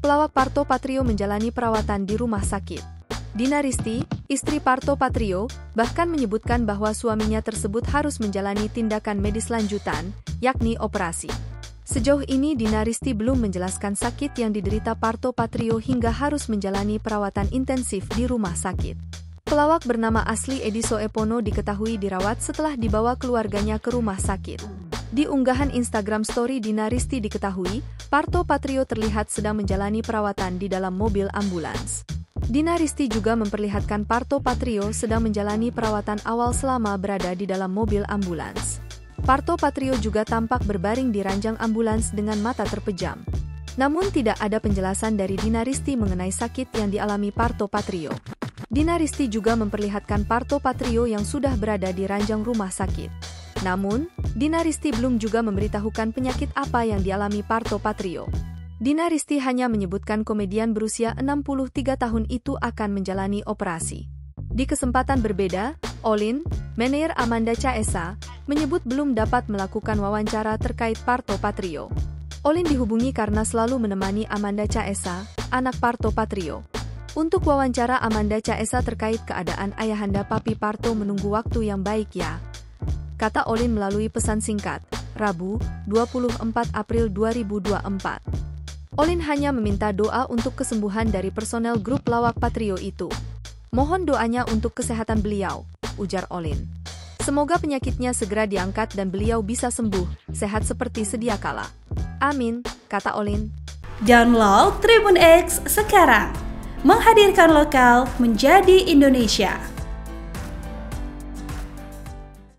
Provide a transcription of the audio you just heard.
Pelawak Parto Patrio menjalani perawatan di rumah sakit. Dina Risti, istri Parto Patrio, bahkan menyebutkan bahwa suaminya tersebut harus menjalani tindakan medis lanjutan, yakni operasi. Sejauh ini Dina Risti belum menjelaskan sakit yang diderita Parto Patrio hingga harus menjalani perawatan intensif di rumah sakit. Pelawak bernama asli Edi Soepono diketahui dirawat setelah dibawa keluarganya ke rumah sakit. Di unggahan Instagram story Dina Risti diketahui, Parto Patrio terlihat sedang menjalani perawatan di dalam mobil ambulans. Dina Risti juga memperlihatkan Parto Patrio sedang menjalani perawatan awal selama berada di dalam mobil ambulans. Parto Patrio juga tampak berbaring di ranjang ambulans dengan mata terpejam. Namun tidak ada penjelasan dari Dina Risti mengenai sakit yang dialami Parto Patrio. Dina Risti juga memperlihatkan Parto Patrio yang sudah berada di ranjang rumah sakit. Namun, Dina Risti belum juga memberitahukan penyakit apa yang dialami Parto Patrio. Dina Risti hanya menyebutkan komedian berusia 63 tahun itu akan menjalani operasi. Di kesempatan berbeda, Olin, manajer Amanda Caesa, menyebut belum dapat melakukan wawancara terkait Parto Patrio. Olin dihubungi karena selalu menemani Amanda Caesa, anak Parto Patrio. Untuk wawancara Amanda Caesa terkait keadaan ayahanda Papi Parto menunggu waktu yang baik ya, kata Olin melalui pesan singkat, Rabu, 24 April 2024. Olin hanya meminta doa untuk kesembuhan dari personel grup Pelawak Patrio itu. Mohon doanya untuk kesehatan beliau, ujar Olin. Semoga penyakitnya segera diangkat dan beliau bisa sembuh, sehat seperti sedia kala. Amin, kata Olin. Download Tribun X sekarang, menghadirkan lokal menjadi Indonesia.